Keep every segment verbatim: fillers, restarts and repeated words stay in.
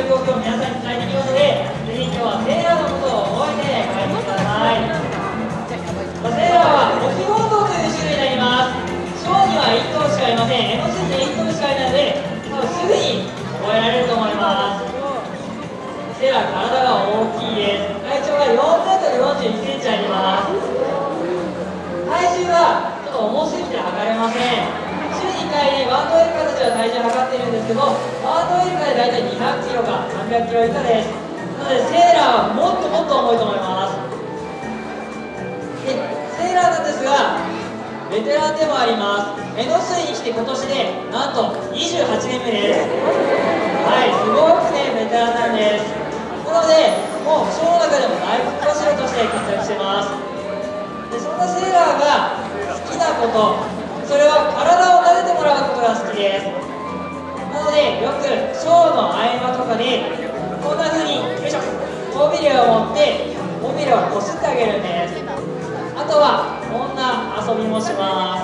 る動きを皆さんに伝えていきますので、ぜひ今日はセーラーのことを覚えて帰ってください。セーラーはオキゴンドウという種類になります。ショーにはいっ頭しかいません。エノスにいっ頭しかいないので、多分すぐに覚えられると思います。セーラー、体が大きいです。体長がよんメートルよんじゅういちセンチあります。体重はちょっと重すぎて測れません。週にいっかいね、バンドウイルカたちは体重測っているんですけど、バンドウイルカで大体にひゃくキロかさんびゃくキロ以下です。なのでセーラーはもっともっと重いと思います。でセーラーなんですが、ベテランでもあります。エノスイに来て今年でなんとにじゅうはちねんめです。はい、すごくね、ベテランなんです。なので、もうショーの中でも大黒柱として活躍してます。でそんなセーラーが好きなこと、それは体を撫でてもらうことが好きです。なので、よくショーの合間とかでこんな風によいしょ尾びれを持って尾びれをこすってあげるんです。あとはこんな遊びもします。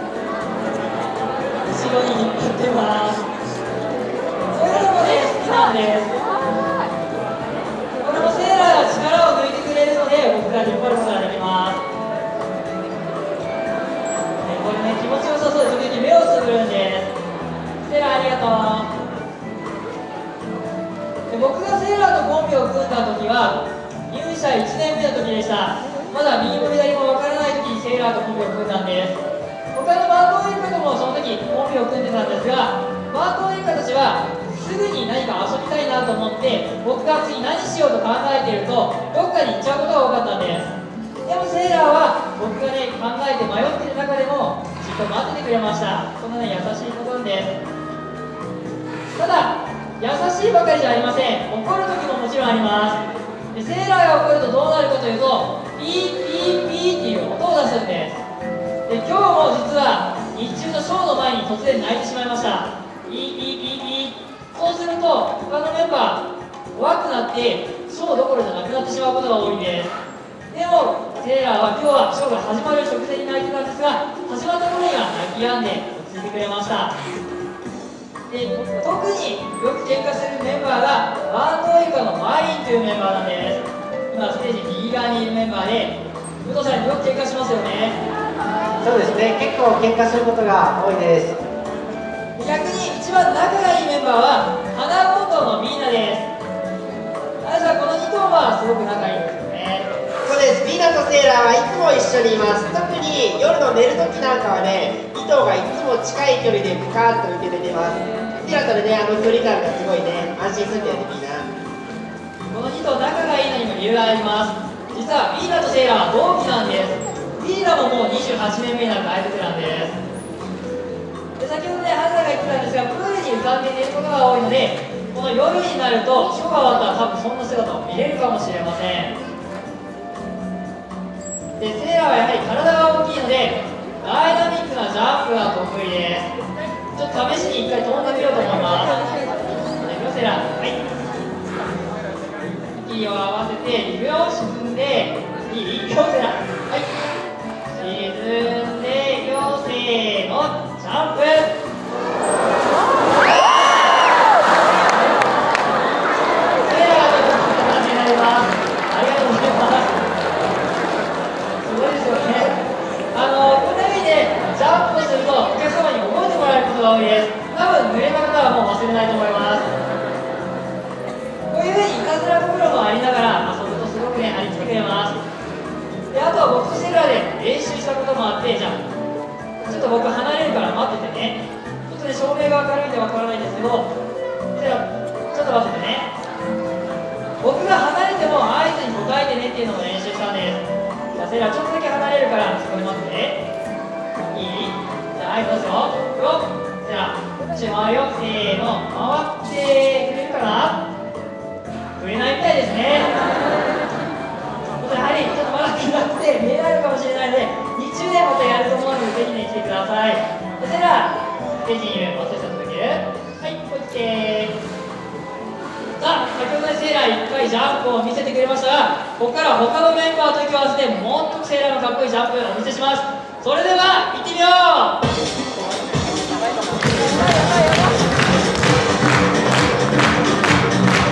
後ろに引っ張ってます。そういうのもね、好きなんです。これもセーラーが力を抜いてくれるので、僕が引っ張ることができます。これね、気持ちよさそうで時々目をつぶるんです。セーラーありがとう。で僕がセーラーとコンビを組んだ時は入社いちねんめの時でした。まだ右も左も分からない時にセーラーとコンビを組んだんです。他のバンドウイルカともその時コンビを組んでたんですが、バンドウイルカたちはすぐに何か遊びたいなと思って、僕が次何しようと考えているとどっかに行っちゃうことが多かったんです。でもセーラーは僕がね、考えて迷っている中でもじっと待っててくれました。そんなね、優しいことなんです。ただ優しいばかりじゃありません。怒る時ももちろんあります。でセーラーが怒るとどうなるかというと、ピーピーピーっていう音を出すんです。で今日も実は日中のショーの前に突然泣いてしまいました。ピーピーピーピー。そうすると他のメンバー怖くなってショーどころじゃなくなってしまうことが多いんです。でもセーラーは今日はショーが始まる直前に泣いてたんですが、始まった頃には泣き止んで落ち着いてくれました。で特によく喧嘩するメンバーがバンドウイルカのマリンというメンバーなんです。今ステージ右側にいるメンバーで、武藤さんよく喧嘩しますよね。 そうですね、結構喧嘩することが多いです。 逆に一番仲がいいメンバーは花ゴンドウのミーナです。あやさん、このに頭はすごく仲いいんですよね。 そうです、ミーナとセーラーはいつも一緒にいます。特に夜の寝るときなんかはね、に頭がいつも近い距離でブカーッと受けて寝ます。セーラーとね、あの距離感がすごいね、安心するんだよね、みんな。 このに頭仲がいいのにも理由があります。実はミーナとセーラーは同期なんです。ミーナももうにじゅうはちねんめになる大ベテランです。で先ほどね、ハンナが言ってたんですが、プールに浮かんで寝ることが多いので、この夜になるとショーが終わったら多分そんな姿を見れるかもしれません。でセーラーはやはり体が大きいのでダイナミックなジャンプが得意です。ちょっと試しに一回飛んでみようと思います。いくよセーラー、はい、息を合わせていくよ、沈んでいい、いくよセーラー、はい、沈んでいくよ、せーの、ジャンプ。多いです。多分濡れた方はもう忘れないと思います。こういうふうにいたずら心もありながら遊ぶとすごくね、張り付いてくれます。であとは僕とセーラーで練習したこともあって、じゃあちょっと僕離れるから待っててね。ちょっとね、照明が明るいんでわからないんですけど、セーラーちょっと待っててね。僕が離れても合図に答えてねっていうのを練習したんです。じゃあセーラーちょっとだけ離れるからそこに待ってね。いい？じゃあ合図出すよ。よっ、じゃあ、こっち回るよ、せーの、回ってくれるかな？くれないみたいですね。やはりちょっとまだ暗くて見えないのかもしれないので、日中でまたやると思うので、ぜひね、来てください。それでは、ステージにいる私たちの時計、はい、こっちでーす。さあ、先ほどね、セーラーいっかいジャンプを見せてくれましたが、ここから他のメンバーと息を合わせて、もっとセーラーのかっこいいジャンプをお見せします。それでは、行ってみよう。やばいやばいやばい。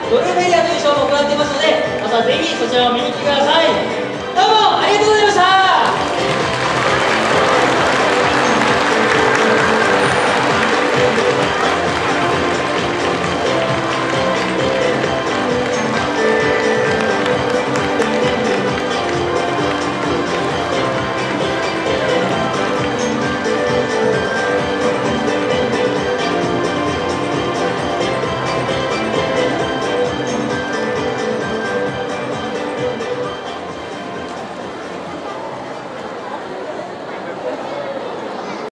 ブルーベリアというショーも行っていますので、またぜひそちらを見に来てください。